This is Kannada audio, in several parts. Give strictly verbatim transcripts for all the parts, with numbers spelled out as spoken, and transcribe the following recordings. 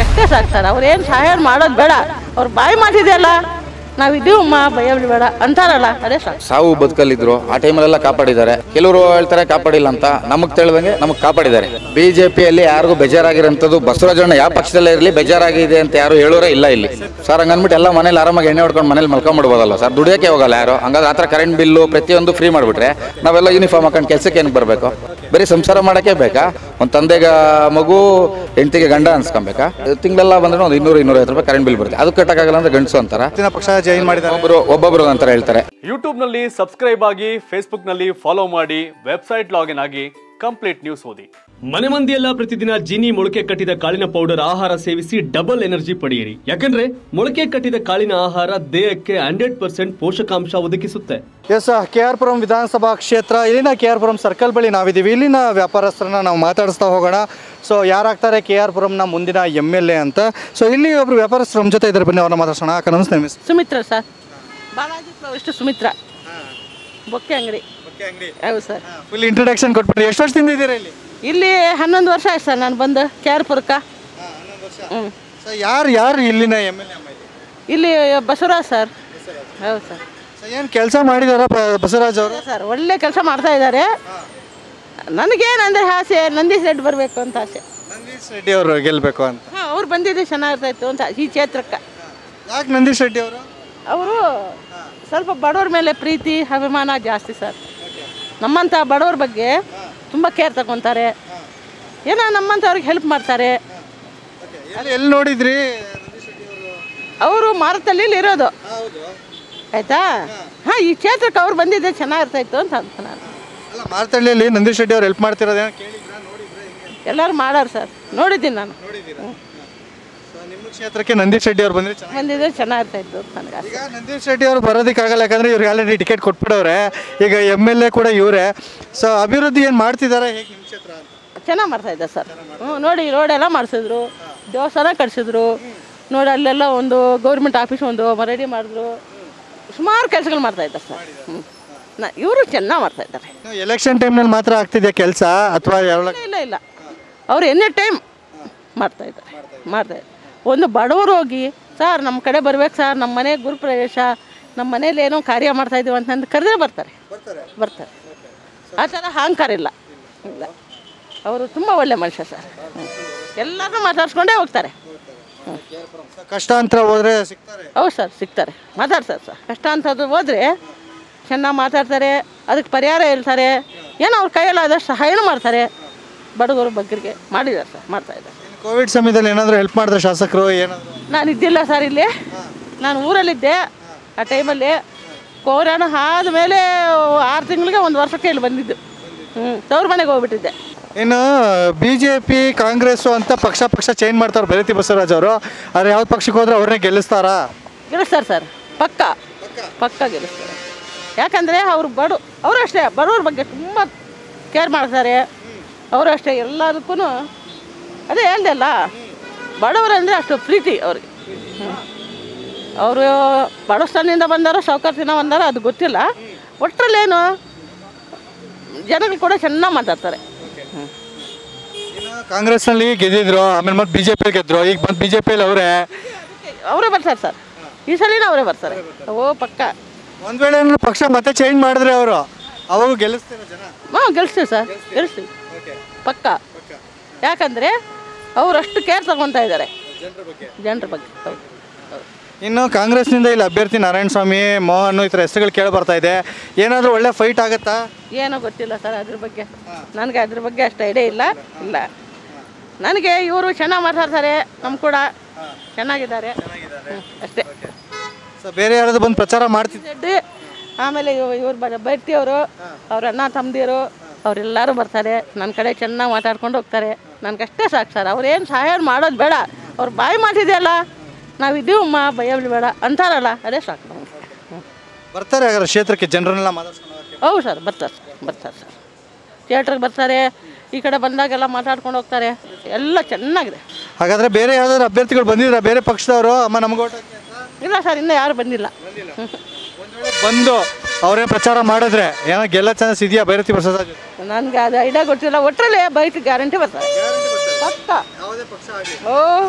ನನಗಷ್ಟೇ ಸಾಕು ಸರ್. ಅವ್ರೇನು ಸಹಾಯ ಮಾಡೋದು ಬೇಡ, ಅವ್ರು ಬಾಯಿ ಮಾತಿದೆಯಲ್ಲ ನಾವಿದ್ದೀವಮ್ಮ ಭಯಬಲಿ ಬೇಡ ಅಂತಾರಲ್ಲ ಅದೇ ಸಾಕು. ಸಾವು ಬದುಕಲ್ಲಿದ್ರು ಆ ಟೈಮಲ್ಲೆಲ್ಲ ಕಾಪಾಡಿದ್ದಾರೆ. ಕೆಲವರು ಹೇಳ್ತಾರೆ ಕಾಪಾಡಿಲ್ಲ ಅಂತ, ನಮಗೆ ತಿಳಿದಂಗೆ ನಮಗೆ ಕಾಪಾಡಿದ್ದಾರೆ. ಬಿಜೆಪಿಯಲ್ಲಿ ಯಾರಿಗೂ ಬೇಜಾರಾಗಿರೋಂಥದ್ದು ಬಸವರಾಜಣ್ಣ ಯಾವ ಪಕ್ಷದಲ್ಲೇ ಇರಲಿ ಬೇಜಾರಾಗಿದೆ ಅಂತ ಯಾರು ಹೇಳೋರೇ ಇಲ್ಲ ಇಲ್ಲಿ ಸರ್. ಹಂಗನ್ಬಿಟ್ಟು ಎಲ್ಲ ಮನೇಲಿ ಆರಾಮಾಗಿ ಎಣ್ಣೆ ಹೊಡ್ಕೊಂಡು ಮನೇಲಿ ಮಲ್ಕೊಂಡ್ಬಿಡ್ಬೋದಲ್ಲ ಸರ್, ದುಡಿಯೋಕೆ ಹೋಗಲ್ಲ ಯಾರು. ಹಂಗಾದ್ರೆ ಆ ಥರ ಕರೆಂಟ್ ಬಿಲ್ಲು ಪ್ರತಿಯೊಂದು ಫ್ರೀ ಮಾಡಿಬಿಟ್ರೆ ನಾವೆಲ್ಲ ಯೂನಿಫಾರ್ಮ್ ಹಾಕೊಂಡು ಕೆಲಸಕ್ಕೆ ಏನಕ್ಕೆ ಬರಬೇಕು? ಬರೀ ಸಂಸಾರ ಮಾಡೋಕ್ಕೆ ಬೇಕಾ? ಒಂದು ತಂದೆಗೆ ಮಗು, ಹೆಂಡತಿಗೆ ಗಂಡ ಅನ್ಸ್ಕೊಬೇಕಾ? ತಿಂಗಳೆಲ್ಲ ಬಂದ್ರೆ ಒಂದು ಇನ್ನೂರು ಇನ್ನೂರೈವತ್ತು ರೂಪಾಯಿ ಕರೆಂಟ್ ಬಿಲ್ ಬರುತ್ತೆ. ಅದು ಕಟ್ಟಕ್ಕಾಗಲ್ಲ ಅಂದ್ರೆ ಗಂಡಸು ಅಂತಾರ, ಪಕ್ಷ ಜಾಯಿನ್ ಮಾಡಿದ್ದಾರೆ ಒಬ್ಬರು ಒಬ್ಬೊಬ್ರು ಅಂತಾರೆ ಹೇಳ್ತಾರೆ. ಯೂಟ್ಯೂಬ್ ನಲ್ಲಿ ಸಬ್ಸ್ಕ್ರೈಬ್ ಆಗಿ, ಫೇಸ್ಬುಕ್ ನಲ್ಲಿ ಫಾಲೋ ಮಾಡಿ, ವೆಬ್ಸೈಟ್ ಲಾಗಿನ್ ಆಗಿ ಕಂಪ್ಲೀಟ್ ನ್ಯೂಸ್ ಓದಿ. ಮನೆ ಮಂದಿಯೆಲ್ಲ ಪ್ರತಿದಿನ ಜೀನಿ ಮೊಳಕೆ ಕಟ್ಟಿದ ಕಾಳಿನ ಪೌಡರ್ ಆಹಾರ ಸೇವಿಸಿ ಡಬಲ್ ಎನರ್ಜಿ ಪಡೆಯಿರಿ. ಯಾಕಂದ್ರೆ ಮೊಳಕೆ ಕಟ್ಟಿದ ಕಾಳಿನ ಆಹಾರ ದೇಹಕ್ಕೆ ಹಂಡ್ರೆಡ್ ಪರ್ಸೆಂಟ್ ಪೋಷಕಾಂಶ ಒದಗಿಸುತ್ತೆ. ಎಸ್, ಕೆ ಆರ್ ಪುರಂ ವಿಧಾನಸಭಾ ಕ್ಷೇತ್ರ, ಇಲ್ಲಿನ ಕೆ ಆರ್ ಪುರಂ ಸರ್ಕಲ್ ಬಳಿ ನಾವಿದ್ದೀವಿ. ಇಲ್ಲಿನ ವ್ಯಾಪಾರಸ್ಥರನ್ನ ನಾವು ಮಾತಾಡಿಸ್ತಾ ಹೋಗೋಣ. ಸೊ ಯಾರಾಗ್ತಾರೆ ಕೆ ಆರ್ ಪುರಂನ ಮುಂದಿನ ಎಮ್ ಎಲ್ ಎ ಅಂತ. ಸೊ ಇಲ್ಲಿ ಒಬ್ರು ವ್ಯಾಪಾರಸ್ಥರು ನಮ್ಮ ಜೊತೆ ಇದ್ದಾರೆ, ಬನ್ನಿ ಅವ್ರನ್ನ ಮಾತಾಡ್ಸೋಣ. ಅಕ್ಕ ನಮಸ್ತೆ. Miss Sumitra sir, Balaji florist Sumitra, bouquet ಅಂಗಡಿ. ಹೌದು ಸರ್. Full introduction ಕೊಟ್ಬಿಟ್ರಿ. ಎಷ್ಟು ವರ್ಷದಿಂದ ಇದ್ದೀರಾ ಇಲ್ಲಿ? ಇಲ್ಲಿ ಹನ್ನೊಂದು ವರ್ಷ ಆಯ್ತು ಸರ್ ನಾನು ಬಂದು ಕೆ ಆರ್ ಪುರಕ್ಕೆ. ಹ್ಞೂ. ಸೊ ಯಾರು ಯಾರು ಇಲ್ಲಿನ ಎಮ್ ಎಲ್ ಎ? ಇಲ್ಲಿ ಬಸವರಾಜ್ ಸರ್. ಹೌದು ಸರ್. ಸೊ ಏನು ಕೆಲಸ ಮಾಡಿದಾರ ಬಸವರಾಜ್ ಅವರು? ಸರ್ ಒಳ್ಳೆ ಕೆಲಸ ಮಾಡ್ತಾ ಇದ್ದಾರೆ. ನನಗೇನಂದರೆ ಆಸೆ ನಂದೀಶ್ ರೆಡ್ಡಿ ಬರಬೇಕು ಅಂತ ಆಸೆ. ನಂದೀಶ್ ರೆಡ್ಡಿ ಅವರು ಗೆಲ್ಲಬೇಕು ಅಂತ. ಹಾಂ, ಅವ್ರು ಬಂದಿದ್ದು ಚೆನ್ನಾಗಿರ್ತಾಯಿತ್ತು ಅಂತ ಈ ಕ್ಷೇತ್ರಕ್ಕೆ. ಯಾಕೆ ನಂದೀಶ್ ರೆಡ್ಡಿ ಅವರು? ಅವರು ಸ್ವಲ್ಪ ಬಡವ್ರ ಮೇಲೆ ಪ್ರೀತಿ ಅಭಿಮಾನ ಜಾಸ್ತಿ ಸರ್. ನಮ್ಮಂಥ ಬಡವ್ರ ಬಗ್ಗೆ ತುಂಬ ಕೇರ್ ತಗೊತಾರೆ, ಏನೋ ನಮ್ಮಂಥವ್ರಿಗೆ ಹೆಲ್ಪ್ ಮಾಡ್ತಾರೆ. ಎಲ್ಲಿ ನೋಡಿದ್ರಿ? ಅವರು ಮಾರುತಳ್ಳಿಲಿ ಇರೋದು ಆಯಿತಾ. ಹಾಂ, ಈ ಕ್ಷೇತ್ರಕ್ಕೆ ಅವ್ರು ಬಂದಿದ್ದೆ ಚೆನ್ನಾಗಿರ್ತಾಯಿತ್ತು ಅಂತ ಅಂತ ನಾನು. ಅಲ್ಲ, ಮಾರುತಳ್ಳಿಯಲ್ಲಿ ನಂದೀಶ್ ರೆಡ್ಡಿ ಅವ್ರು ಹೆಲ್ಪ್ ಮಾಡ್ತಿರೋದೇನೋ ಕೇಳಿದ್ರಾ? ಎಲ್ಲರೂ ಮಾಡೋರು ಸರ್, ನೋಡಿದ್ದೀನಿ ನಾನು. ನಿಮ್ಮ ಕ್ಷೇತ್ರಕ್ಕೆ ನಂದೀಶ್ ರೆಡ್ಡಿ ಅವ್ರು ಬಂದರೆ ಬಂದಿದ್ದೆ ಚೆನ್ನಾಗಿರ್ತಾಯಿತ್ತು ನನಗೆ. ಈಗ ನಂದೀಶ್ ರೆಡ್ಡಿ ಅವರು ಬರೋದಕ್ಕಾಗಲ್ಲ, ಯಾಕಂದರೆ ಇವ್ರಿಗೆ ಆಲ್ರೆಡಿ ಟಿಕೆಟ್ ಕೊಟ್ಬಿಡವ್ರೆ. ಈಗ ಎಮ್ ಎಲ್ ಎ ಕೂಡ ಇವರೇ. ಸೊ ಅಭಿವೃದ್ಧಿ ಏನು ಮಾಡ್ತಿದ್ದಾರೆ ಹೇಗೆ ನಿಮ್ಮ ಕ್ಷೇತ್ರ ಅಂತ? ಚೆನ್ನಾಗಿ ಮಾಡ್ತಾಯಿದ್ದೆ ಸರ್. ಹ್ಞೂ, ನೋಡಿ ರೋಡೆಲ್ಲ ಮಾಡಿಸಿದ್ರು, ದೇವಸ್ಥಾನ ಕಟ್ಸಿದ್ರು, ನೋಡಿ ಅಲ್ಲೆಲ್ಲ ಒಂದು ಗೌರ್ಮೆಂಟ್ ಆಫೀಸ್ ಒಂದು ರೆಡಿ ಮಾಡಿದ್ರು, ಸುಮಾರು ಕೆಲಸಗಳು ಮಾಡ್ತಾಯಿದ್ದಾರೆ ಸರ್. ಹ್ಞೂ, ನಾ ಇವರು ಚೆನ್ನಾಗಿ ಮಾಡ್ತಾಯಿದ್ದಾರೆ. ಎಲೆಕ್ಷನ್ ಟೈಮ್ನಲ್ಲಿ ಮಾತ್ರ ಆಗ್ತಿದೆಯಾ ಕೆಲಸ ಅಥವಾ? ಇಲ್ಲ ಇಲ್ಲ, ಅವರು ಎನಿ ಟೈಮ್ ಮಾಡ್ತಾಯಿದ್ದಾರೆ ಮಾಡ್ತಾಯಿದ್ದಾರೆ. ಒಂದು ಬಡವರು ಹೋಗಿ ಸರ್ ನಮ್ಮ ಕಡೆ ಬರ್ಬೇಕು ಸರ್, ನಮ್ಮ ಮನೆ ಗುರುಪ್ರವೇಶ, ನಮ್ಮ ಮನೇಲಿ ಏನೋ ಕಾರ್ಯ ಮಾಡ್ತಾಯಿದ್ದೀವಿ ಅಂತಂದು ಕರೆದ್ರೆ ಬರ್ತಾರೆ ಬರ್ತಾರೆ ಆ ಥರ ಅಹಂಕಾರ ಇಲ್ಲ ಇಲ್ಲ. ಅವರು ತುಂಬ ಒಳ್ಳೆ ಮನುಷ್ಯ ಸರ್. ಎಲ್ಲರನ್ನೂ ಮಾತಾಡ್ಸ್ಕೊಂಡೇ ಹೋಗ್ತಾರೆ. ಹ್ಞೂ, ಕಷ್ಟ ಅಂತ ಹೋದರೆ ಸಿಗ್ತಾರೆ. ಹೌದು ಸರ್, ಸಿಗ್ತಾರೆ, ಮಾತಾಡ್ತಾರೆ ಸರ್. ಕಷ್ಟ ಅಂತದ್ದು ಹೋದರೆ ಚೆನ್ನಾಗಿ ಮಾತಾಡ್ತಾರೆ, ಅದಕ್ಕೆ ಪರಿಹಾರ ಹೇಳ್ತಾರೆ, ಏನೋ ಅವ್ರ ಕೈಯಲ್ಲಾದಷ್ಟು ಸಹಾಯನೂ ಮಾಡ್ತಾರೆ. ಬಡಗರ ಬಗ್ಗರಿಗೆ ಮಾಡಿದ್ದಾರೆ ಸರ್, ಮಾಡ್ತಾಯಿದ್ದಾರೆ. ಕೋವಿಡ್ ಸಮಯದಲ್ಲಿ ಏನಾದರೂ ಹೆಲ್ಪ್ ಮಾಡಿದ್ರೆ ಶಾಸಕರು ಏನಾದರೂ? ನಾನು ಇದ್ದಿಲ್ಲ ಸರ್ ಇಲ್ಲಿ, ನಾನು ಊರಲ್ಲಿದ್ದೆ ಆ ಟೈಮಲ್ಲಿ. ಕೊರೋನಾ ಆದಮೇಲೆ ಆರು ತಿಂಗಳಿಗೆ ಒಂದು ವರ್ಷಕ್ಕೆ ಇಲ್ಲಿ ಬಂದಿದ್ದು. ಹ್ಞೂ, ತವ್ರ ಮನೆಗೆ ಹೋಗ್ಬಿಟ್ಟಿದ್ದೆ. ಇನ್ನು ಬಿ ಜೆ ಪಿ ಕಾಂಗ್ರೆಸ್ಸು ಅಂತ ಪಕ್ಷ ಪಕ್ಷ ಚೇಂಜ್ ಮಾಡ್ತಾರೆ ಬೆಳತಿ ಬಸವರಾಜ್ ಅವರು. ಆದರೆ ಯಾವ ಪಕ್ಷಕ್ಕೆ ಹೋದ್ರೆ ಅವ್ರನ್ನೇ ಗೆಲ್ಲಿಸ್ತಾರಾ? ಗೆಲ್ಲಿಸ್ತಾರೆ ಸರ್, ಪಕ್ಕ ಪಕ್ಕ ಗೆಲ್ಲಿಸ್ತಾರೆ. ಯಾಕಂದರೆ ಅವರು ಬಡ ಅವರು ಅಷ್ಟೇ ಬಡವ್ರ ಬಗ್ಗೆ ತುಂಬ ಕೇರ್ ಮಾಡ್ತಾರೆ. ಅವರು ಅಷ್ಟೇ ಎಲ್ಲದಕ್ಕೂ ಅದೇ ಹೇಳ್ದೆ ಅಲ್ಲ, ಬಡವರಂದರೆ ಅಷ್ಟು ಪ್ರೀತಿ ಅವ್ರಿಗೆ. ಅವರು ಬಡಸ್ಥಾನದಿಂದ ಬಂದಾರೋ ಸಾವುಕಾರದಿಂದ ಬಂದಾರೋ ಅದು ಗೊತ್ತಿಲ್ಲ, ಒಟ್ಟರಲ್ಲೇನು ಜನಗಳು ಕೂಡ ಚೆನ್ನಾಗಿ ಮಾತಾಡ್ತಾರೆ. ಕಾಂಗ್ರೆಸ್ನಲ್ಲಿ ಗೆದ್ದಿದ್ರು, ಆಮೇಲೆ ಮತ್ತೆ ಬಿ ಜೆ ಪಿ ಗೆದ್ರು, ಈಗ ಬಂದು ಬಿ ಜೆ ಪಿಯಲ್ಲಿ ಅವರೇ ಅವರೇ ಬರ್ತಾರೆ ಸರ್. ಈ ಸಲಿನ ಅವರೇ ಬರ್ತಾರೆ. ಓ ಪಕ್ಕ. ಒಂದು ವೇಳೆ ಪಕ್ಷ ಮತ್ತೆ ಚೇಂಜ್ ಮಾಡಿದ್ರೆ ಅವರು ಅವಾಗ ಗೆಲ್ಲಿಸ್ತಾರೆ ಜನ? ಹಾಂ, ಗೆಲ್ಲಿಸ್ತೀವಿ ಸರ್, ಗೆಲ್ಲಿಸ್ತೀವಿ ಪಕ್ಕ. ಯಾಕಂದರೆ ಅವರು ಅಷ್ಟು ಕೇರ್ ತಗೊತಾ ಇದ್ದಾರೆ ಜನರ ಬಗ್ಗೆ. ಹೌದು. ಇನ್ನು ಕಾಂಗ್ರೆಸ್ನಿಂದ ಇಲ್ಲಿ ಅಭ್ಯರ್ಥಿ ನಾರಾಯಣ ಸ್ವಾಮಿ, ಮೋಹನ್ ಈ ಥರ ಹೆಸರುಗಳು ಕೇಳಿ ಬರ್ತಾ ಇದೆ. ಏನಾದರೂ ಒಳ್ಳೆ ಫೈಟ್ ಆಗುತ್ತಾ? ಏನೋ ಗೊತ್ತಿಲ್ಲ ಸರ್ ಅದ್ರ ಬಗ್ಗೆ, ನನಗೆ ಅದ್ರ ಬಗ್ಗೆ ಅಷ್ಟು ಐಡಿಯಾ ಇಲ್ಲ ಇಲ್ಲ ನನಗೆ. ಇವರು ಚೆನ್ನಾಗಿ ಮಾತಾಡ್ತಾರೆ, ನಮ್ಮ ಕೂಡ ಚೆನ್ನಾಗಿದ್ದಾರೆ ಅಷ್ಟೇ. ಸೊ ಬೇರೆ ಯಾರಾದ್ರು ಬಂದು ಪ್ರಚಾರ ಮಾಡ್ತಿದ್ದೆ? ಆಮೇಲೆ ಇವ್ರು ಬ ಬೈತಿಯವರು, ಅವ್ರ ಅಣ್ಣ ತಮ್ಮದಿರು ಅವರೆಲ್ಲರೂ ಬರ್ತಾರೆ, ನನ್ನ ಕಡೆ ಚೆನ್ನಾಗಿ ಮಾತಾಡ್ಕೊಂಡು ಹೋಗ್ತಾರೆ. ನನಗಷ್ಟೇ ಸಾಕು ಸರ್. ಅವ್ರೇನು ಸಹಾಯ ಮಾಡೋದು ಬೇಡ, ಅವ್ರು ಬಾಯಿ ಮಾತಿದೆಯಲ್ಲ ನಾವಿದ್ದೀವಮ್ಮ ಭಯಬಲಿ ಬೇಡ ಅಂತಾರಲ್ಲ ಅದೇ ಸಾಕು ನಮಗೆ. ಬರ್ತಾರೆ ಹಾಗಾದ್ರೆ ಕ್ಷೇತ್ರಕ್ಕೆ ಜನರನ್ನೆಲ್ಲ ಮಾತಾಡ್ಸ್ಕೊಂಡು? ಹೌದು ಸರ್, ಬರ್ತಾರೆ ಬರ್ತಾರೆ ಸರ್. ಥಿಯೇಟ್ರಿಗೆ ಬರ್ತಾರೆ, ಈ ಕಡೆ ಬಂದಾಗೆಲ್ಲ ಮಾತಾಡ್ಕೊಂಡು ಹೋಗ್ತಾರೆ, ಎಲ್ಲ ಚೆನ್ನಾಗಿದೆ. ಹಾಗಾದರೆ ಬೇರೆ ಯಾವ್ದಾದ್ರು ಅಭ್ಯರ್ಥಿಗಳು ಬಂದಿದ್ರ ಬೇರೆ ಪಕ್ಷದವರು? ಅಮ್ಮ ನಮ್ಗೆ ಓಟ್ ಇಲ್ಲ ಸರ್, ಇನ್ನೂ ಯಾರು ಬಂದಿಲ್ಲ. ಬಂದು ಅವರೇ ಪ್ರಚಾರ ಮಾಡಿದ್ರೆ ಏನೋ ಗೆಲ್ಲ ಚಾನ್ಸ್ ಇದೆಯಾ ಭೈರತಿ ಪ್ರಸಾದ್? ನನಗೆ ಅದು ಐಡಿಯಾ ಗೊತ್ತಿಲ್ಲ. ಒಟ್ಟರಲ್ಲಿ ಬೈಕ್ ಗ್ಯಾರಂಟಿ ಬರ್ತಾರೆ ಪಕ್ಕ. ಓ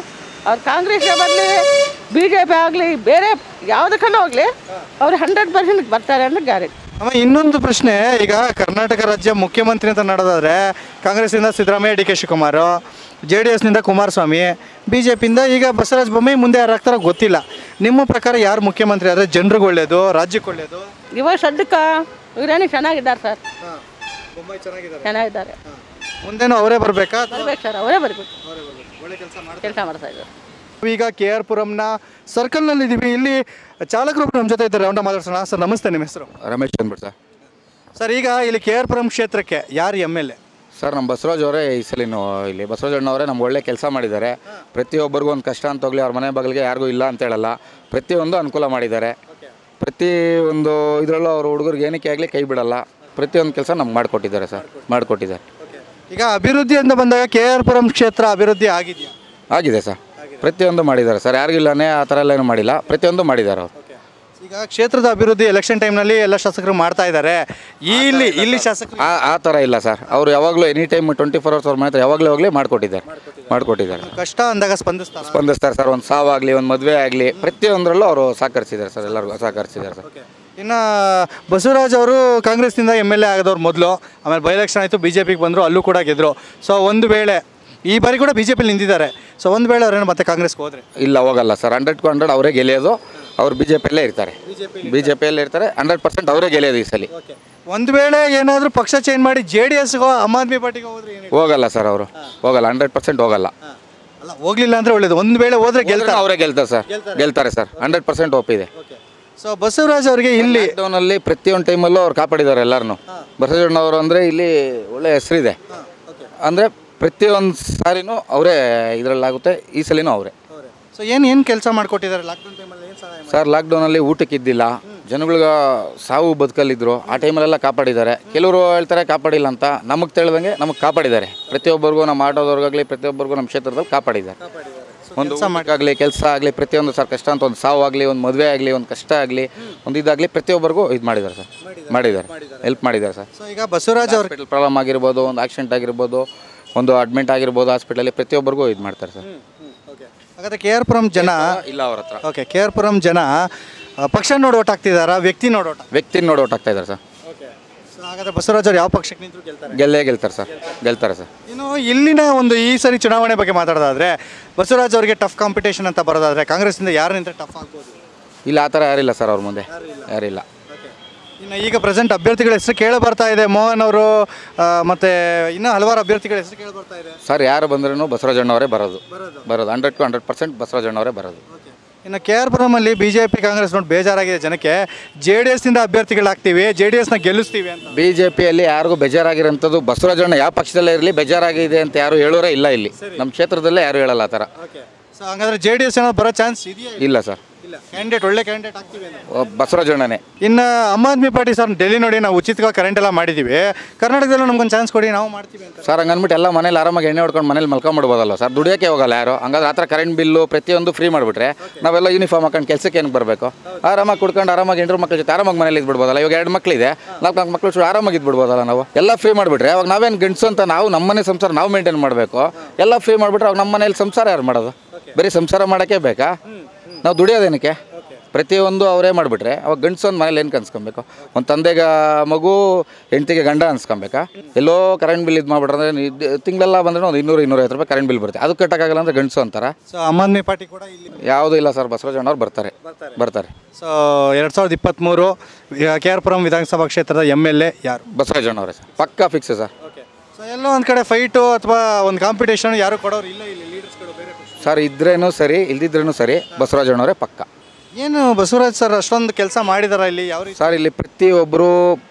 ಅವ್ರು ಕಾಂಗ್ರೆಸ್ ಬರಲಿ ಬಿ ಜೆ ಪಿ ಆಗಲಿ ಬೇರೆ ಯಾವುದಕ್ಕೂ ಹೋಗಲಿ ಅವ್ರು ಹಂಡ್ರೆಡ್ ಪರ್ಸೆಂಟ್ ಬರ್ತಾರೆ ಅಂತ ಗ್ಯಾರಂಟಿ. ಅಮ್ಮ ಇನ್ನೊಂದು ಪ್ರಶ್ನೆ, ಈಗ ಕರ್ನಾಟಕ ರಾಜ್ಯ ಮುಖ್ಯಮಂತ್ರಿ ಅಂತ ನೋಡೋದಾದರೆ ಕಾಂಗ್ರೆಸ್ಸಿಂದ Siddaramaiah, D K Shivakumar, J D ಎಸ್ನಿಂದ ಕುಮಾರಸ್ವಾಮಿ, ಬಿ ಜೆ ಪಿಯಿಂದ ಈಗ ಬಸವರಾಜ ಬೊಮ್ಮಾಯಿ, ಮುಂದೆ ಯಾರು ಆಗ್ತಾರೋ ಗೊತ್ತಿಲ್ಲ. ನಿಮ್ಮ ಪ್ರಕಾರ ಯಾರು ಮುಖ್ಯಮಂತ್ರಿ ಆದರೆ ಜನರಿಗೆ ಒಳ್ಳೆಯದು, ರಾಜ್ಯಕ್ಕೆ ಒಳ್ಳೆಯದು? ಇವಾಗ ಸದ್ಯಕ್ಕೆ ಇವರೇನು ಚೆನ್ನಾಗಿದ್ದಾರೆ ಸರ್, ಬೊಮ್ಮಾಯಿ ಚೆನ್ನಾಗಿದ್ದಾರೆ, ಚೆನ್ನಾಗಿದ್ದಾರೆ. ಮುಂದೇನು ಅವರೇ ಬರಬೇಕಾ? ಬರ್ಬೇಕು ಸರ್, ಅವರೇ ಬರಬೇಕು, ಒಳ್ಳೆ ಕೆಲಸ ಮಾಡ್ತಾರೆ, ಕೆಲಸ ಮಾಡ್ತಾ ಇದ್ದಾರೆ. ಈಗ ಕೆ ಆರ್ ಪುರಂನ ಸರ್ಕಲ್ನಲ್ಲಿ ಇದ್ದೀವಿ. ಇಲ್ಲಿ ಚಾಲಕರು ನಮ್ಮ ಜೊತೆ ಇದ್ದಾರೆ, ರೌಂಡ ಮಾತಾಡ್ಸೋಣ. ಸರ್ ನಮಸ್ತೆ, ನಿಮ್ಮ ಹೆಸರು? ರಮೇಶ್ ಅಂದ್ಬಿಟ್ಟು ಸರ್. ಸರ್ ಈಗ ಇಲ್ಲಿ ಕೆ ಆರ್ ಪುರಂ ಕ್ಷೇತ್ರಕ್ಕೆ ಯಾರು ಎಮ್ ಎಲ್ ಎ? ಸರ್ ನಮ್ಮ ಬಸವರಾಜ್ ಅವರೇ ಈ ಸಲಿನೂ ಇಲ್ಲಿ ಬಸವರಾಜಣ್ಣವರೇ ನಮ್ಗೆ ಒಳ್ಳೆ ಕೆಲಸ ಮಾಡಿದ್ದಾರೆ. ಪ್ರತಿಯೊಬ್ಬರಿಗೂ ಒಂದು ಕಷ್ಟ ಅಂತ ಹೋಗಲಿ ಅವ್ರ ಮನೆ ಬಾಗಿಲಿಗೆ ಯಾರಿಗೂ ಇಲ್ಲ ಅಂತ ಹೇಳಲ್ಲ, ಪ್ರತಿಯೊಂದು ಅನುಕೂಲ ಮಾಡಿದ್ದಾರೆ. ಪ್ರತಿ ಒಂದು ಇದರಲ್ಲೂ ಅವ್ರ ಹುಡುಗರಿಗೆ ಏನಕ್ಕೆ ಆಗಲಿ ಕೈ ಬಿಡಲ್ಲ, ಪ್ರತಿಯೊಂದು ಕೆಲಸ ನಮ್ಗೆ ಮಾಡಿಕೊಟ್ಟಿದ್ದಾರೆ ಸರ್, ಮಾಡಿಕೊಟ್ಟಿದ್ದಾರೆ. ಈಗ ಅಭಿವೃದ್ಧಿ ಅಂತ ಬಂದಾಗ ಕೆ ಆರ್ ಪುರಂ ಕ್ಷೇತ್ರ ಅಭಿವೃದ್ಧಿ ಆಗಿದೆಯಾ? ಆಗಿದೆ ಸರ್, ಪ್ರತಿಯೊಂದು ಮಾಡಿದ್ದಾರೆ ಸರ್, ಯಾರಿಗಿಲ್ಲನೇ ಆ ಥರ ಎಲ್ಲ ಏನು ಮಾಡಿಲ್ಲ, ಪ್ರತಿಯೊಂದು ಮಾಡಿದ್ದಾರೆ ಅವರು. ಈಗ ಕ್ಷೇತ್ರದ ಅಭಿವೃದ್ಧಿ ಎಲೆಕ್ಷನ್ ಟೈಮ್ನಲ್ಲಿ ಎಲ್ಲ ಶಾಸಕರು ಮಾಡ್ತಾ ಇದ್ದಾರೆ, ಇಲ್ಲಿ ಇಲ್ಲಿ ಶಾಸಕರು ಆ ಆ ಥರ ಇಲ್ಲ ಸರ್, ಅವರು ಯಾವಾಗಲೂ any time twenty four hours ಅವ್ರ ಮನೆ ಹತ್ರ ಯಾವಾಗಲೂ ಹೋಗಲಿ ಮಾಡಿಕೊಟ್ಟಿದ್ದಾರೆ ಮಾಡಿಕೊಟ್ಟಿದ್ದಾರೆ ಕಷ್ಟ ಅಂದಾಗ ಸ್ಪಂದಿಸ್ತಾರೆ ಸ್ಪಂದಿಸ್ತಾರೆ ಸರ್. ಒಂದು ಸಾವಾಗಲಿ ಒಂದು ಮದುವೆ ಆಗಲಿ ಪ್ರತಿಯೊಂದರಲ್ಲೂ ಅವರು ಸಹಕರಿಸಿದ್ದಾರೆ ಸರ್, ಎಲ್ಲರಿಗೂ ಸಹಕರಿಸಿದ್ದಾರೆ ಸರ್. ಇನ್ನು ಬಸವರಾಜ್ ಅವರು ಕಾಂಗ್ರೆಸ್ನಿಂದ ಎಮ್ ಎಲ್ ಎ ಆಗೋದವ್ರು ಮೊದಲು, ಆಮೇಲೆ ಬೈ ಎಲೆಕ್ಷನ್ ಆಯಿತು, ಬಿ ಜೆ ಪಿಗೆ ಬಂದರು, ಅಲ್ಲೂ ಕೂಡ ಗೆದ್ದರು. ಸೊ ಒಂದು ವೇಳೆ ಈ ಬಾರಿ ಕೂಡ ಬಿ ಜೆ ಪಿಲಿ ನಿಂತಿದ್ದಾರೆ, ಸೊ ಒಂದು ವೇಳೆ ಅವ್ರೇನು ಮತ್ತೆ ಕಾಂಗ್ರೆಸ್ಗೆ ಹೋದರೆ? ಇಲ್ಲ, ಹೋಗಲ್ಲ ಸರ್, ಹಂಡ್ರೆಡ್ ಟು ಹಂಡ್ರೆಡ್ ಅವರೇ ಗೆಳೆಯೋದು, ಅವ್ರು ಬಿ ಜೆ ಪಿಯಲ್ಲೇ ಇರ್ತಾರೆ, ಬಿ ಜೆ ಪಿಯಲ್ಲೇ ಇರ್ತಾರೆ, ಹಂಡ್ರೆಡ್ ಪರ್ಸೆಂಟ್ ಅವರೇ ಗೆಳೆಯೋದು ಈ ಸಲ. ಒಂದು ವೇಳೆ ಏನಾದರೂ ಪಕ್ಷ ಚೇಂಜ್ ಮಾಡಿ ಜೆ ಡಿ ಎಸ್ಗೋ ಆಮ್ ಆದ್ಮಿ ಪಾರ್ಟಿಗೆ ಹೋದ್ರೆ ಏನು? ಹೋಗಲ್ಲ ಸರ್, ಅವರು ಹೋಗಲ್ಲ, ಹಂಡ್ರೆಡ್ ಪರ್ಸೆಂಟ್ ಹೋಗಲ್ಲ. ಅಲ್ಲ ಹೋಗ್ಲಿಲ್ಲ ಅಂದರೆ ಒಳ್ಳೇದು, ಒಂದು ವೇಳೆ ಹೋದ್ರೆ ಗೆಲ್ತಾರೆ, ಅವರೇ ಗೆಲ್ತಾರೆ ಸರ್, ಗೆಲ್ತಾರೆ ಸರ್, ಹಂಡ್ರೆಡ್ ಪರ್ಸೆಂಟ್ ಒಪ್ಪಿದೆ. ಸೊ ಬಸವರಾಜ್ ಅವರಿಗೆ ಇಲ್ಲಿ ಲಾಕ್ಡೌನಲ್ಲಿ ಪ್ರತಿಯೊಂದು ಟೈಮಲ್ಲೂ ಅವ್ರು ಕಾಪಾಡಿದ್ದಾರೆ ಎಲ್ಲರನ್ನೂ. ಬಸವಣ್ಣವರು ಅಂದರೆ ಇಲ್ಲಿ ಒಳ್ಳೆ ಹೆಸರಿದೆ, ಅಂದರೆ ಪ್ರತಿಯೊಂದು ಸಾರಿನೂ ಅವರೇ ಇದರಲ್ಲಾಗುತ್ತೆ, ಈ ಸಲಿನೂ ಅವರೇ. ಸೊ ಏನು ಏನು ಕೆಲಸ ಮಾಡಿಕೊಟ್ಟಿದ್ದಾರೆ ಲಾಕ್ಡೌನ್ ಟೈಮಲ್ಲಿ? ಏನು ಸಹಾಯ ಸರ್ ಲಾಕ್ಡೌನಲ್ಲಿ ಊಟಕ್ಕೆ ಇದ್ದಿಲ್ಲ, ಜನಗಳಿಗೆ ಸಾವು ಬದುಕಲ್ಲಿದ್ದರು, ಆ ಟೈಮಲ್ಲೆಲ್ಲ ಕಾಪಾಡಿದ್ದಾರೆ. ಕೆಲವರು ಹೇಳ್ತಾರೆ ಕಾಪಾಡಿಲ್ಲ ಅಂತ, ನಮಗೆ ತಿಳಿದಂಗೆ ನಮಗೆ ಕಾಪಾಡಿದ್ದಾರೆ. ಪ್ರತಿಯೊಬ್ಬರಿಗೂ ನಮ್ಮ ಆಟೋದವ್ರಿಗಾಗಲಿ ಪ್ರತಿಯೊಬ್ಬರಿಗೂ ನಮ್ಮ ಕ್ಷೇತ್ರದಲ್ಲಿ ಕಾಪಾಡಿದ್ದಾರೆ. ಒಂದು ಊಟಕ್ಕಾಗಲಿ ಕೆಲಸ ಆಗಲಿ ಪ್ರತಿಯೊಂದು ಸರ್, ಕಷ್ಟ ಅಂತ ಒಂದು ಸಾವು ಆಗಲಿ, ಒಂದು ಮದುವೆ ಆಗಲಿ, ಒಂದು ಕಷ್ಟ ಆಗಲಿ, ಒಂದು ಇದಾಗಲಿ ಪ್ರತಿಯೊಬ್ಬರಿಗೂ ಇದು ಮಾಡಿದ್ದಾರೆ ಸರ್, ಮಾಡಿದ್ದಾರೆ, ಹೆಲ್ಪ್ ಮಾಡಿದ್ದಾರೆ ಸರ್. ಸೊ ಈಗ ಬಸವರಾಜ್ ಅವ್ರ ಹಾಸ್ಪಿಟಲ್ ಪ್ರಾಬ್ಲಮ್ ಆಗಿರ್ಬೋದು, ಒಂದು ಆಕ್ಸಿಡೆಂಟ್ ಆಗಿರ್ಬೋದು, ಒಂದು ಅಡ್ಮಿಂಟ್ ಆಗಿರ್ಬೋದು ಹಾಸ್ಪಿಟಲಲ್ಲಿ, ಪ್ರತಿಯೊಬ್ಬರಿಗೂ ಇದು ಮಾಡ್ತಾರೆ ಸರ್. ಹಾಗಾದ್ರೆ ಕೆ ಆರ್ ಪುರಂ ಜನ ಇಲ್ಲ ಅವ್ರ ಹತ್ರ. ಓಕೆ, ಕೆ ಆರ್ ಪುರಂ ಜನ ಆ, ಪಕ್ಷ ನೋಡಿ ಓಟ್ ಹಾಕ್ತಿದಾರಾ, ವ್ಯಕ್ತಿ ನೋಡಿ ಓಟ್? ವ್ಯಕ್ತಿ ನೋಡಿ ಓಟ್ ಹಾಕ್ತಾ ಇದ್ದಾರೆ ಸರ್. ಓಕೆ, ಸೊ ಹಾಗಾದ್ರೆ ಬಸವರಾಜ್ ಅವ್ರು ಯಾವ ಪಕ್ಷಕ್ಕೆ ನಿಂತರೂ ಗೆಲ್ತಾರೆ? ಗೆಲ್ಲೇ ಗೆಲ್ತಾರೆ ಸರ್, ಗೆಲ್ತಾರೆ ಸರ್. ಇನ್ನು ಇಲ್ಲಿನ ಒಂದು ಈ ಸರಿ ಚುನಾವಣೆ ಬಗ್ಗೆ ಮಾತಾಡೋದಾದ್ರೆ ಬಸವರಾಜ್ ಅವರಿಗೆ ಟಫ್ ಕಾಂಪಿಟೇಷನ್ ಅಂತ ಬರೋದಾದ್ರೆ ಕಾಂಗ್ರೆಸ್ನಿಂದ ಯಾರು ನಿಂತ ಟಫ್ ಆಗ್ಬೋದು? ಇಲ್ಲ, ಆ ಥರ ಯಾರಿಲ್ಲ ಸರ್, ಅವ್ರ ಮುಂದೆ ಯಾರಿಲ್ಲ. ಇನ್ನು ಈಗ ಪ್ರೆಸೆಂಟ್ ಅಭ್ಯರ್ಥಿಗಳ ಹೆಸರು ಕೇಳಿ ಬರ್ತಾ ಇದೆ, ಮೋಹನ್ ಅವರು ಮತ್ತು ಇನ್ನೂ ಹಲವಾರು ಅಭ್ಯರ್ಥಿಗಳ ಹೆಸರು ಕೇಳಿ ಬರ್ತಾ ಇದೆ. ಸರ್ ಯಾರು ಬಂದ್ರೂ ಬಸವರಾಜಣ್ಣವರೇ ಬರೋದು, ಬರೋದು ಹಂಡ್ರೆಡ್ ಟು ಹಂಡ್ರೆಡ್ ಪರ್ಸೆಂಟ್ ಬಸವರಾಜಣ್ಣವರೇ ಬರೋದು. ಇನ್ನು ಕೆ ಆರ್ ಪುರಮಲ್ಲಿ ಬಿ ಜೆ ಪಿ ಕಾಂಗ್ರೆಸ್ ನೋಡಿ ಬೇಜಾರಾಗಿದೆ ಜನಕ್ಕೆ, ಜೆ ಡಿ ಎಸ್ನಿಂದ ಅಭ್ಯರ್ಥಿಗಳಾಗ್ತೀವಿ, ಜೆ ಡಿ ಎಸ್ನ ಗೆಲ್ಲಿಸ್ತೀವಿ ಅಂತ. ಬಿ ಜೆ ಪಿಯಲ್ಲಿ ಯಾರಿಗೂ ಬೇಜಾರಾಗಿರೋಂಥದ್ದು ಬಸವರಾಜಣ್ಣ ಯಾವ ಪಕ್ಷದಲ್ಲೇ ಇರಲಿ ಬೇಜಾರಾಗಿದೆ ಅಂತ ಯಾರು ಹೇಳೋರೇ ಇಲ್ಲ ಇಲ್ಲಿ, ನಮ್ಮ ಕ್ಷೇತ್ರದಲ್ಲೇ ಯಾರು ಹೇಳಲ್ಲ ಆ ಥರ. ಸೊ ಹಾಗಾದ್ರೆ ಜೆ ಡಿ ಎಸ್ ಏನಾದ್ರು ಬರೋ ಚಾನ್ಸ್ ಇದೆಯಾ? ಇಲ್ಲ ಸರ್, ಇಲ್ಲ, ಕ್ಯಾಂಡಿಡೇಟ್ ಒಳ್ಳೆ ಕ್ಯಾಂಡಿಡೇಟ್ ಆಗ್ತೀವಿ ಅಂತ ಬಸವರಾಜಣ್ಣನೇ. ಇನ್ನು ಆಮ್ ಆದ್ಮಿ ಪಾರ್ಟಿ ಸರ್ ಡೆಲ್ಲಿ ನೋಡಿ ನಾವು ಉಚಿತವಾಗಿ ಕರೆಂಟ್ ಎಲ್ಲ ಮಾಡಿದ್ದೀವಿ, ಕರ್ನಾಟಕದಲ್ಲೂ ನಮ್ಗೊಂದು ಚಾನ್ಸ್ ಕೊಡಿ ನಾವು ಮಾಡ್ತೀವಿ ಅಂತ. ಸರ್ ಹಂಗೆ ಅಂದ್ಬಿಟ್ಟು ಎಲ್ಲ ಮನೇಲಿ ಆರಾಮಾಗಿ ಎಣ್ಣೆ ಹೊಡ್ಕೊಂಡು ಮನೇಲಿ ಮಲ್ಕೊಂಬಿಡ್ಬೋದಲ್ಲ ಸರ್, ದುಡಿಯೋಕ್ಕೆ ಹೋಗಲ್ಲ ಯಾರು. ಹಂಗಾದ್ರೆ ಆ ಥರ ಕರೆಂಟ್ ಬಿಲ್ಲು ಪ್ರತಿಯೊಂದು ಫ್ರೀ ಮಾಡಿಬಿಟ್ರೆ ನಾವೆಲ್ಲ ಯೂನಿಫಾರ್ಮ್ ಹಾಕೊಂಡು ಕೆಲಸಕ್ಕೆ ಏನಕ್ಕೆ ಬರಬೇಕು? ಆರಾಮಾಗಿ ಕುಡ್ಕೊಂಡು ಆರಾಮಾಗಿ ಹೆಂಡ್ರು ಮಕ್ಳ ಜೊತೆ ಆರಾಮಾಗಿ ಮನೇಲಿ ಇದ್ಬಿಡ್ಬೋದಲ್ಲ. ಇವಾಗ ಎರಡು ಮಕ್ಕಳಿದೆ, ನಾಲ್ಕು ನಾಲ್ಕು ಮಕ್ಕಳು ಜೊತೆ ಆರಾಮಾಗಿ ಇದ್ಬಿಡ್ಬೋದಲ್ಲ ನಾವು. ಎಲ್ಲ ಫ್ರೀ ಮಾಡಿಬಿಟ್ರೆ ಅವಾಗ ನಾವೇನು ಗಂಡಸು ಅಂತ ನಾವು ನಮ್ಮ ಮನೆ ಸಂಸಾರ ನಾವು ಮೇಂಟೈನ್ ಮಾಡಬೇಕು. ಎಲ್ಲ ಫ್ರೀ ಮಾಡಿಬಿಟ್ರೆ ಅವಾಗ ನಮ್ಮ ಮನೇಲಿ ಸಂಸಾರ ಯಾರು ಮಾಡೋದು? ಬರೀ ಸಂಸಾರ ಮಾಡೋಕ್ಕೆ ಬೇಕಾ? ನಾವು ದುಡಿಯೋದೇನಕ್ಕೆ? ಪ್ರತಿಯೊಂದು ಅವರೇ ಮಾಡಿಬಿಟ್ರೆ ಅವಾಗ ಗಂಡಸು ಒಂದು ಮನೇಲಿ ಏನು ಕನ್ಸ್ಕೊಬೇಕು? ಒಂದು ತಂದೆಗೆ ಮಗು, ಹೆಂಡತಿಗೆ ಗಂಡ ಅನ್ಸ್ಕೊಬೇಕಾ? ಎಲ್ಲೋ ಕರೆಂಟ್ ಬಿಲ್ ಇದು ಮಾಡಿಬಿಟ್ರೆ ಅಂದರೆ ತಿಂಗಳೆಲ್ಲ ಬಂದರೆ ಒಂದು ಇನ್ನೂರು ಇನ್ನೂರೈವತ್ತು ರೂಪಾಯಿ ಕರೆಂಟ್ ಬಿಲ್ ಬರುತ್ತೆ, ಅದು ಕಟ್ಟೋಕ್ಕಾಗಲ್ಲ ಅಂದರೆ ಗಂಡಸು ಅಂತಾರೆ. ಸೊ ಆಮ್ ಆದ್ಮಿ ಪಾರ್ಟಿ ಕೂಡ ಇಲ್ಲಿ ಯಾವುದೂ ಇಲ್ಲ ಸರ್, ಬಸವರಾಜಣ್ಣವ್ರು ಬರ್ತಾರೆ ಬರ್ತಾರೆ ಸೊ ಎರಡು ಸಾವಿರದ ಇಪ್ಪತ್ತ್ಮೂರು ಕೆ ಆರ್ ಪುರಂ ವಿಧಾನಸಭಾ ಕ್ಷೇತ್ರದ ಎಮ್ ಎಲ್ ಎ ಯಾರು? ಬಸವರಾಜಣ್ಣವರೇ ಸರ್, ಪಕ್ಕಾ ಫಿಕ್ಸ್ ಸರ್. ಸೊ ಎಲ್ಲೋ ಒಂದು ಕಡೆ ಫೈಟು ಅಥವಾ ಒಂದು ಕಾಂಪಿಟೇಷನ್ ಯಾರು ಕೊಡೋರು ಇಲ್ಲ ಇಲ್ಲಿ ಲೀಡರ್ಸ್ಗಳು ಬೇರೆ ಸರ್. ಇದ್ರೇನು ಸರಿ, ಇಲ್ದಿದ್ರೇನು ಸರಿ, ಬಸವರಾಜಣ್ಣವರೇ ಪಕ್ಕ. ಏನು ಬಸವರಾಜ್ ಸರ್ ಅಷ್ಟೊಂದು ಕೆಲಸ ಮಾಡಿದಾರ ಇಲ್ಲಿ? ಯಾವ ರೀತಿ ಸರ್ ಇಲ್ಲಿ ಪ್ರತಿಯೊಬ್ಬರು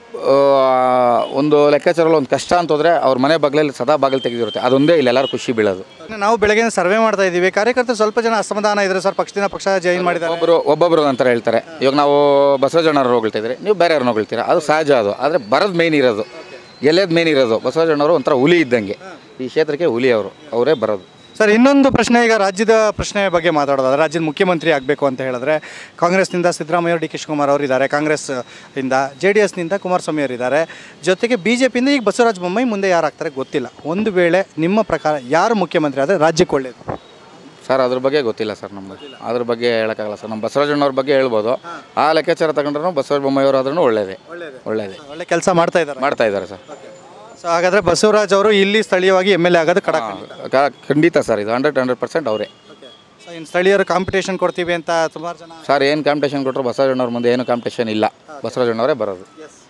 ಒಂದು ಲೆಕ್ಕಾಚಾರಲ್ಲಿ ಒಂದು ಕಷ್ಟ ಅಂತ ಹೋದರೆ ಅವ್ರ ಮನೆ ಬಾಗಿಲಲ್ಲಿ ಸದಾ ಬಾಗಿಲು ತೆಗೆದಿರುತ್ತೆ, ಅದೊಂದೇ ಇಲ್ಲಿ ಎಲ್ಲರೂ ಖುಷಿ ಬೀಳೋದು. ನಾವು ಬೆಳಗ್ಗೆ ಸರ್ವೆ ಮಾಡ್ತಾ ಇದ್ದೀವಿ, ಕಾರ್ಯಕರ್ತರು ಸ್ವಲ್ಪ ಜನ ಅಸಮಾಧಾನ ಇದ್ದಾರೆ ಸರ್, ಪಕ್ಷದಿಂದ ಪಕ್ಷ ಜಾಯಿನ್ ಮಾಡಿದ್ದಾರೆ. ಒಬ್ಬರು ಒಬ್ಬೊಬ್ಬರು ಅಂತಾರೆ ಹೇಳ್ತಾರೆ. ಇವಾಗ ನಾವು ಬಸವರಾಜಣ್ಣವ್ರು ಹೋಗ್ತಿದ್ರೆ ನೀವು ಬೇರೆ ಯಾರನ್ನ ಹೋಗ್ತೀರಾ, ಅದು ಸಹಜ. ಅದು ಆದರೆ ಬರೋದು ಮೇನ್ ಇರೋದು, ಗೆಲ್ಲೋದು ಮೇನ್ ಇರೋದು. ಬಸವರಾಜಣ್ಣವರು ಒಂಥರ ಹುಲಿ ಇದ್ದಂಗೆ, ಈ ಕ್ಷೇತ್ರಕ್ಕೆ ಹುಲಿ ಅವರು, ಅವರೇ ಬರೋದು. ಸರ್ ಇನ್ನೊಂದು ಪ್ರಶ್ನೆ, ಈಗ ರಾಜ್ಯದ ಪ್ರಶ್ನೆ ಬಗ್ಗೆ ಮಾತಾಡೋದಾದ್ರೆ ರಾಜ್ಯದ ಮುಖ್ಯಮಂತ್ರಿ ಆಗಬೇಕು ಅಂತ ಹೇಳಿದ್ರೆ ಕಾಂಗ್ರೆಸ್ನಿಂದ ಸಿದ್ದರಾಮಯ್ಯ ಡಿ ಕೆ ಶಿವಕುಮಾರ್ ಅವರು ಇದ್ದಾರೆ, ಕಾಂಗ್ರೆಸ್ ಇಂದ ಜೆ ಡಿ ಎಸ್ನಿಂದ ಕುಮಾರಸ್ವಾಮಿ ಅವರು ಇದ್ದಾರೆ, ಜೊತೆಗೆ ಬಿ ಜೆ ಪಿಯಿಂದ ಈಗ ಬಸವರಾಜ ಬೊಮ್ಮಾಯಿ ಮುಂದೆ ಯಾರು ಆಗ್ತಾರೆ ಗೊತ್ತಿಲ್ಲ. ಒಂದು ವೇಳೆ ನಿಮ್ಮ ಪ್ರಕಾರ ಯಾರು ಮುಖ್ಯಮಂತ್ರಿ ಆದರೆ ರಾಜ್ಯಕ್ಕೆ ಒಳ್ಳೆಯದು? ಸರ್ ಅದ್ರ ಬಗ್ಗೆ ಗೊತ್ತಿಲ್ಲ ಸರ್ ನಮ್ಗೆ, ಅದ್ರ ಬಗ್ಗೆ ಹೇಳೋಕ್ಕಾಗಲ್ಲ ಸರ್. ನಮ್ಮ ಬಸವರಾಜಣ್ಣವ್ರ ಬಗ್ಗೆ ಹೇಳ್ಬೋದು. ಆ ಲೆಕ್ಕಾಚಾರ ತಗೊಂಡ್ರು ಬಸವರಾಜ ಬೊಮ್ಮಾಯಿಯವರು ಆದ್ರೂ ಒಳ್ಳೇದೇ ಒಳ್ಳೇದೇ ಒಳ್ಳೆ ಕೆಲಸ ಮಾಡ್ತಾ ಇದ್ದಾರೆ. ಮಾಡ್ತಾ ಇದ್ದಾರೆ ಸರ್. ಸೊ ಹಾಗಾದರೆ ಬಸವರಾಜ್ ಅವರು ಇಲ್ಲಿ ಸ್ಥಳೀಯವಾಗಿ ಎಮ್ ಎಲ್ ಎ ಆಗೋದು ಕಡ ಕ- ಖಂಡಿತ ಸರ್, ಇದು ಹಂಡ್ರೆಡ್ ಹಂಡ್ರೆಡ್ ಪರ್ಸೆಂಟ್ ಅವರೇ ಸೊ ಇನ್ನು ಸ್ಥಳೀಯರು ಕಾಂಪಿಟೇಷನ್ ಕೊಡ್ತೀವಿ ಅಂತ ಸುಮಾರು ಜನ ಸರ್. ಏನು ಕಾಂಪಿಟೇಷನ್ ಕೊಟ್ಟರು ಬಸವರಾಜಣ್ಣವ್ರ ಮುಂದೆ ಏನು ಕಾಂಪಿಟೇಷನ್ ಇಲ್ಲ, ಬಸವರಾಜಣ್ಣವರೇ ಬರೋದು.